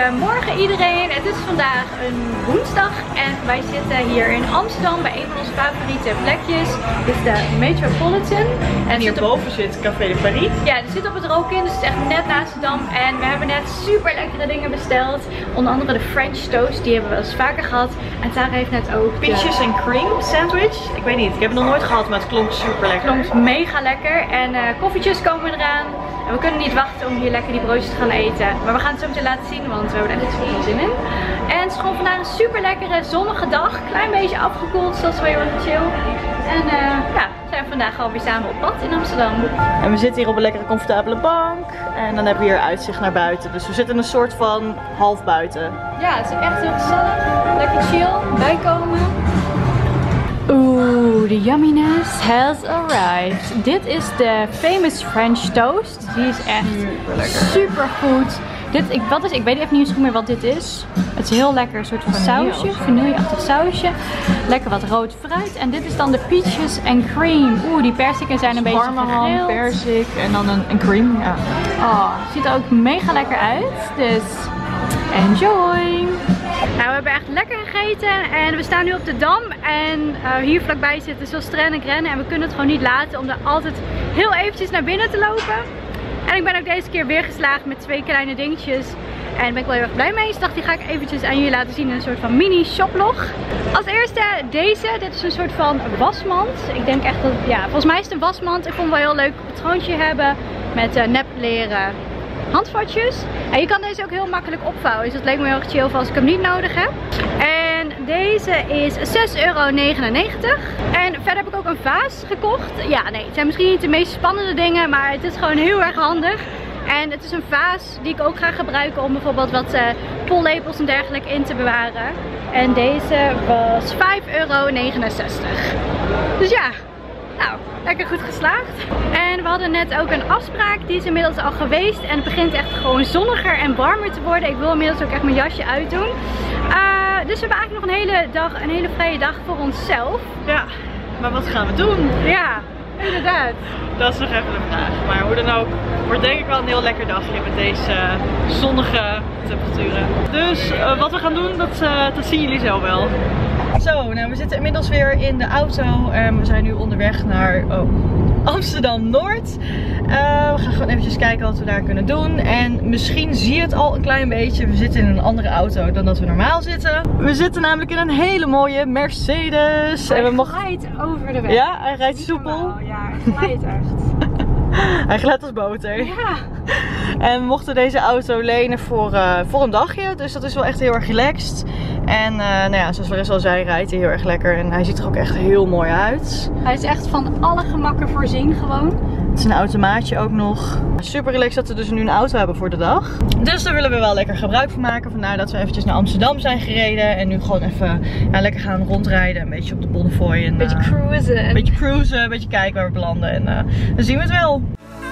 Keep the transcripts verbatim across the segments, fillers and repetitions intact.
Goedemorgen iedereen. Het is vandaag een woensdag en wij zitten hier in Amsterdam bij een van onze favoriete plekjes. Dit is de Metropolitan. En hierboven zit Café de Paris. Ja, die zit op het Rokin, dus het is echt net naast de Dam. En we hebben net super lekkere dingen besteld. Onder andere de French toast, die hebben we wel eens vaker gehad. En Tara heeft net ook de... Peaches and cream sandwich. Ik weet niet, ik heb het nog nooit gehad, maar het klonk super lekker. Het klonk mega lekker. En uh, koffietjes komen eraan. En we kunnen niet wachten om hier lekker die broodjes te gaan eten. Maar we gaan het zo meteen laten zien, want we hebben er echt super veel zin in. En het is gewoon vandaag een super lekkere zonnige dag. Klein beetje afgekoeld, dus dat is wel heel erg chill. En uh, ja, we zijn vandaag alweer samen op pad in Amsterdam. En we zitten hier op een lekkere comfortabele bank. En dan hebben we hier uitzicht naar buiten. Dus we zitten een soort van half buiten. Ja, het is echt heel gezellig. Lekker chill, bijkomen. Oeh, de yumminess has arrived. Dit is de famous French toast. Die is echt super lekker. Super goed. Dit, ik, wat is, ik weet even niet zo goed meer wat dit is. Het is heel lekker, een soort van sausje, vanilleachtig sausje. Lekker wat rood fruit. En dit is dan de peaches and cream. Oeh, die persiken zijn een beetje gegrild. Persik en dan een, een cream. Ja. Oh, ziet er ook mega lekker uit. Dus enjoy! Nou, we hebben echt lekker gegeten en we staan nu op de Dam en uh, hier vlakbij zitten Sostren en Grennen en we kunnen het gewoon niet laten om daar altijd heel eventjes naar binnen te lopen. En ik ben ook deze keer weer geslaagd met twee kleine dingetjes en daar ben ik wel heel erg blij mee. Dus dacht die ga ik eventjes aan jullie laten zien in een soort van mini shoplog. Als eerste deze, dit is een soort van wasmand. Ik denk echt dat, ja, volgens mij is het een wasmand. Ik vond het wel heel leuk patroontje hebben met uh, nepleren handvatjes. En je kan deze ook heel makkelijk opvouwen. Dus dat leek me heel erg chill voor als ik hem niet nodig heb. En deze is zes euro negenennegentig. En verder heb ik ook een vaas gekocht. Ja, nee, het zijn misschien niet de meest spannende dingen, maar het is gewoon heel erg handig. En het is een vaas die ik ook ga gebruiken om bijvoorbeeld wat uh, pollepels en dergelijke in te bewaren. En deze was vijf euro negenenzestig. Dus ja, nou, lekker goed geslaagd. En we hadden net ook een afspraak, die is inmiddels al geweest. En het begint echt gewoon zonniger en warmer te worden. Ik wil inmiddels ook echt mijn jasje uitdoen. Uh, dus we hebben eigenlijk nog een hele dag, een hele vrije dag voor onszelf. Ja, maar wat gaan we doen? Ja, inderdaad. Dat is nog even de vraag. Maar hoe dan ook, wordt denk ik wel een heel lekker dagje met deze zonnige temperaturen. Dus uh, wat we gaan doen, dat, uh, dat zien jullie zo wel. Zo, nou we zitten inmiddels weer in de auto en we zijn nu onderweg naar oh, Amsterdam-Noord. Uh, we gaan gewoon eventjes kijken wat we daar kunnen doen. En misschien zie je het al een klein beetje. We zitten in een andere auto dan dat we normaal zitten. We zitten namelijk in een hele mooie Mercedes. Hij en we mogen... glijdt over de weg. Ja, hij rijdt soepel. Ja, hij glijdt echt. Hij glijdt als boter. Ja. En we mochten deze auto lenen voor, uh, voor een dagje. Dus dat is wel echt heel erg relaxed. En uh, nou ja, zoals Larissa al zei, rijdt hij heel erg lekker. En hij ziet er ook echt heel mooi uit. Hij is echt van alle gemakken voorzien gewoon. Het is een automaatje ook nog. Super relaxed dat we dus nu een auto hebben voor de dag. Dus daar willen we wel lekker gebruik van maken. Vandaar dat we eventjes naar Amsterdam zijn gereden. En nu gewoon even ja, lekker gaan rondrijden. Een beetje op de Bonnefoy. Een beetje cruisen. Een beetje cruisen, een beetje kijken waar we belanden. En uh, dan zien we het wel.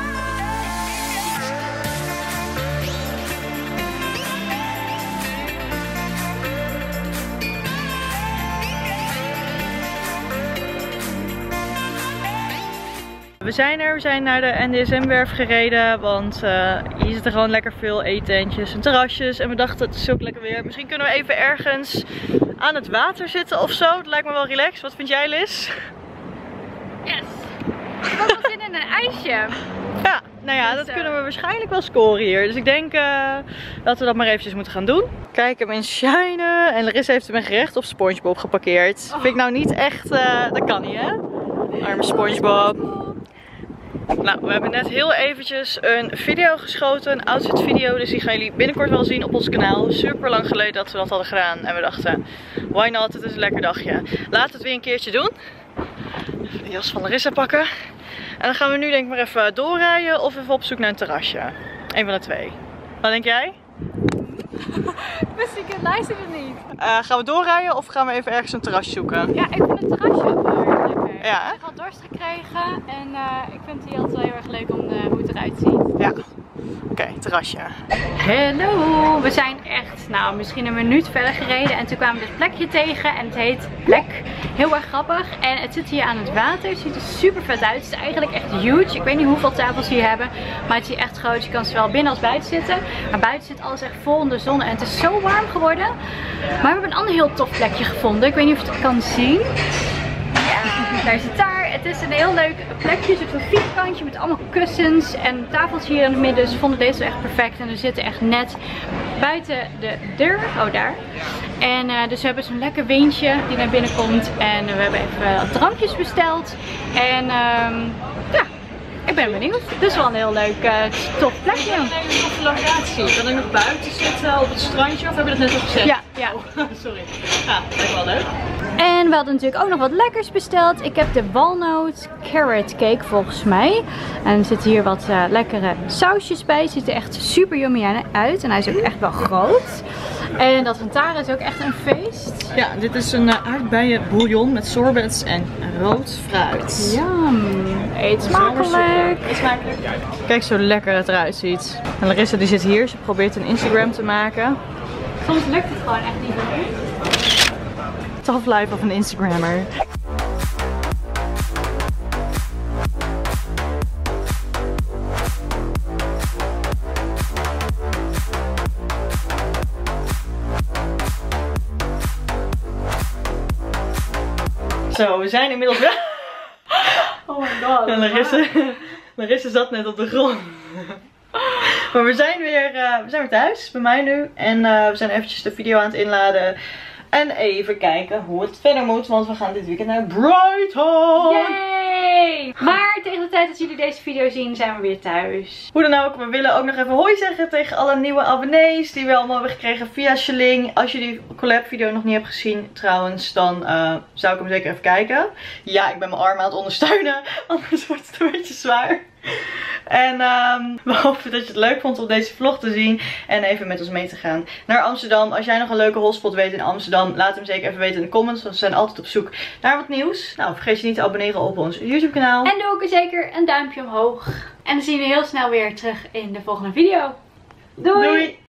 We zijn er, we zijn naar de N D S M-werf gereden, want uh, hier zitten gewoon lekker veel eetentjes en terrasjes. En we dachten, het is ook lekker weer. Misschien kunnen we even ergens aan het water zitten of zo. Dat lijkt me wel relaxed. Wat vind jij, Liz? Yes! Ik heb ook wel zin in een ijsje. Ja, nou ja, dus, dat uh... kunnen we waarschijnlijk wel scoren hier. Dus ik denk uh, dat we dat maar eventjes moeten gaan doen. Kijk hem in shinen. En Larissa heeft hem in gerecht op SpongeBob geparkeerd. Oh. Vind ik nou niet echt, uh, dat kan niet hè? Arme SpongeBob. Nou, we hebben net heel eventjes een video geschoten, een outfit video, dus die gaan jullie binnenkort wel zien op ons kanaal. Super lang geleden dat we dat hadden gedaan en we dachten, why not, het is een lekker dagje. Laten we het weer een keertje doen. Even de jas van Larissa pakken. En dan gaan we nu denk ik maar even doorrijden of even op zoek naar een terrasje. Eén van de twee. Wat denk jij? Wist ik het, luister het niet. Uh, gaan we doorrijden of gaan we even ergens een terrasje zoeken? Ja, ik vind het terrasje ook wel heel lekker. Ja. Ik heb al dorst gekregen en uh, ik vind het hier altijd wel heel erg leuk om uh, hoe het eruit ziet. Ja. Oké, okay, terrasje. Hallo, we zijn echt, nou misschien een minuut verder gereden en toen kwamen we dit plekje tegen en het heet Plek. Heel erg grappig en het zit hier aan het water, het ziet er super vet uit. Het is eigenlijk echt huge, ik weet niet hoeveel tafels hier hebben, maar het is hier echt groot. Je kan zowel binnen als buiten zitten, maar buiten zit alles echt vol in de zon en het is zo warm geworden. Maar we hebben een ander heel tof plekje gevonden, ik weet niet of je het kan zien. Ja, daar zit daar. Het is een heel leuk plekje, een soort vierkantje met allemaal kussens en tafels hier in het midden. Dus we vonden deze echt perfect en we zitten echt net buiten de deur. Oh, daar. En uh, dus we hebben zo'n lekker windje die naar binnen komt en we hebben even wat drankjes besteld. En um, ja, ik ben benieuwd. Het is wel een heel leuk, uh, tof plekje. Een hele toffe locatie. Kan ik nog buiten zitten op het strandje of hebben we dat net al gezegd? Ja, ja. Oh, sorry. Ja, dat lijkt wel leuk. En we hadden natuurlijk ook nog wat lekkers besteld. Ik heb de walnoot carrot cake volgens mij. En er zitten hier wat uh, lekkere sausjes bij. Het ziet er echt super yummy uit. En hij is ook echt wel groot. En dat van Tara is ook echt een feest. Ja, dit is een uh, aardbeien bouillon met sorbets en rood fruit. Yum. Eet smakelijk. Eet smakelijk. Kijk zo lekker het eruit ziet. En Larissa die zit hier. Ze probeert een Instagram te maken. Soms lukt het gewoon echt niet meer. Tough life of een Instagrammer. Zo, we zijn inmiddels wel. Oh my god. En Larissa, Larissa zat net op de grond. Maar we zijn weer, uh, we zijn weer thuis, bij mij nu. En uh, we zijn eventjes de video aan het inladen. En even kijken hoe het verder moet, want we gaan dit weekend naar Brighton. Yay! Maar tegen de tijd dat jullie deze video zien, zijn we weer thuis. Hoe dan ook, we willen ook nog even hoi zeggen tegen alle nieuwe abonnees die we allemaal hebben gekregen via Sheling. Als je die collab video nog niet hebt gezien trouwens, dan uh, zou ik hem zeker even kijken. Ja, ik ben mijn arm aan het ondersteunen, anders wordt het een beetje zwaar. En um, we hopen dat je het leuk vond om deze vlog te zien en even met ons mee te gaan naar Amsterdam. Als jij nog een leuke hotspot weet in Amsterdam, laat hem zeker even weten in de comments, want we zijn altijd op zoek naar wat nieuws. Nou, vergeet je niet te abonneren op ons YouTube kanaal. En doe ook zeker een duimpje omhoog. En dan zien we heel snel weer terug in de volgende video. Doei! Doei.